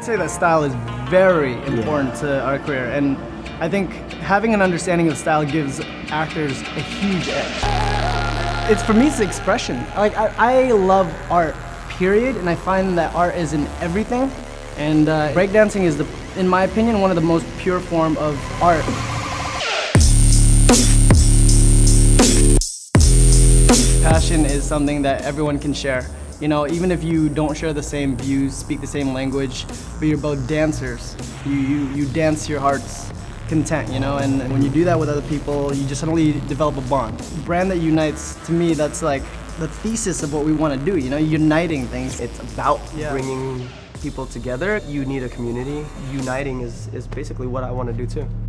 say that style is very important to our career, and I think having an understanding of style gives actors a huge edge. It's, for me, it's expression. Like, I love art, period, and I find that art is in everything, and breakdancing is, in my opinion, one of the most pure form of art. Passion is something that everyone can share. You know, even if you don't share the same views, speak the same language, but you're both dancers. You dance your heart's content, you know, and when you do that with other people, you just suddenly develop a bond. A brand that unites, to me, that's like the thesis of what we want to do, you know, uniting things. It's about bringing people together. You need a community. Uniting is basically what I want to do too.